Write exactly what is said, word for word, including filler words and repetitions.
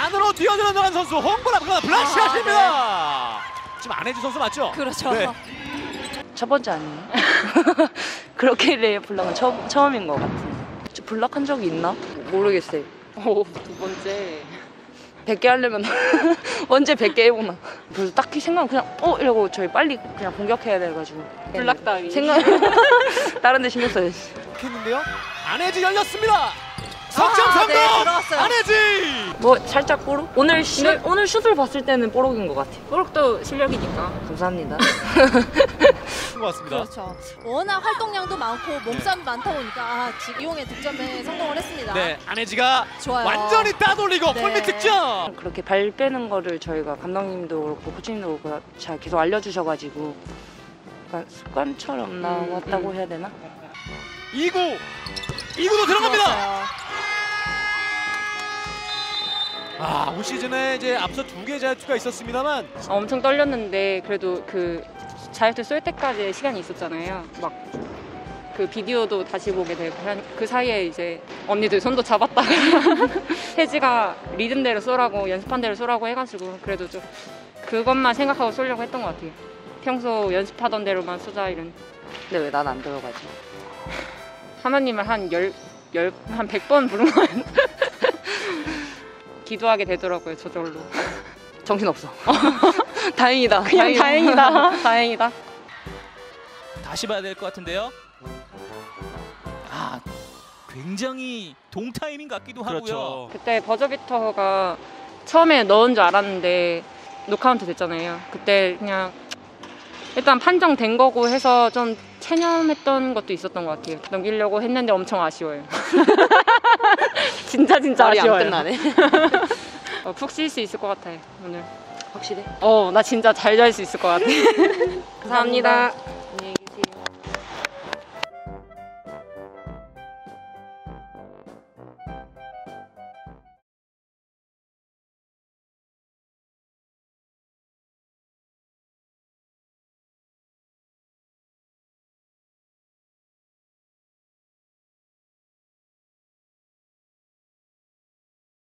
안으로 뛰어들어간 선수 홍보라 블락샷입니다. 아, 네. 지금 안혜지 선수 맞죠? 그렇죠. 네. 첫 번째 아니에요? 그렇게 블락은 처음, 처음인 것 같은데. 저 블락한 적이 있나? 모르겠어요. 오, 두 번째. 백 개 하려면 언제 백 개 해보나. 그래서 딱히 생각 그냥 어? 이러고 저희 빨리 그냥 공격해야 돼가지고. 블락 따위. 생각 다른 데 신경 써야지. 했는데요. 안혜지 열렸습니다. 석점 아, 성공! 네, 들어왔어요. 안혜지! 뭐 살짝 뽀록? 오늘 슛, 네. 오늘 슛을 봤을 때는 뽀록인 것 같아요. 뽀록도 실력이니까. 좋은 감사합니다. 것 같습니다. 그렇죠. 워낙 활동량도 많고 몸싸움이 많다 보니까 아, 지금 이용의 득점에 성공을 했습니다. 네, 안혜지가 좋아요. 완전히 따돌리고 네. 홀밑 득점! 그렇게 발 빼는 거를 저희가 감독님도 그렇고 코치님도 그렇고 잘 계속 알려주셔가지고 약간 습관처럼 나왔다고 음. 해야 되나? 이 구! 이 구도 들어갑니다! 좋았어요. 아, 올 시즌에 이제 앞서 두 개 자유투가 있었습니다만 아, 엄청 떨렸는데 그래도 그 자유투 쏠 때까지 시간이 있었잖아요. 막 그 비디오도 다시 보게 되고 그 사이에 이제 언니들 손도 잡았다가 혜지가 리듬대로 쏘라고 연습한 대로 쏘라고 해가지고 그래도 좀 그것만 생각하고 쏘려고 했던 것 같아요. 평소 연습하던 대로만 쏘자 이런. 근데 왜 난 안 들어가지? 하나님을 한 열, 열, 한 백 번 부른 거예요. 기도하게 되더라고요, 저절로. 정신없어. 다행이다. 그냥 다행이다. 다행이다. 다시 봐야 될 것 같은데요. 아, 굉장히 동타이밍 같기도 하고요. 그렇죠. 그때 버저비터가 처음에 넣은 줄 알았는데 노카운트 됐잖아요. 그때 그냥 일단 판정된 거고 해서 좀 체념했던 것도 있었던 것 같아요. 넘기려고 했는데 엄청 아쉬워요. 진짜 진짜 말이 안 아쉬워요. 끝나네. 어, 푹 쉴 수 있을 것 같아요, 오늘. 확실해? 어, 나 진짜 잘 잘 수 있을 것 같아. 감사합니다.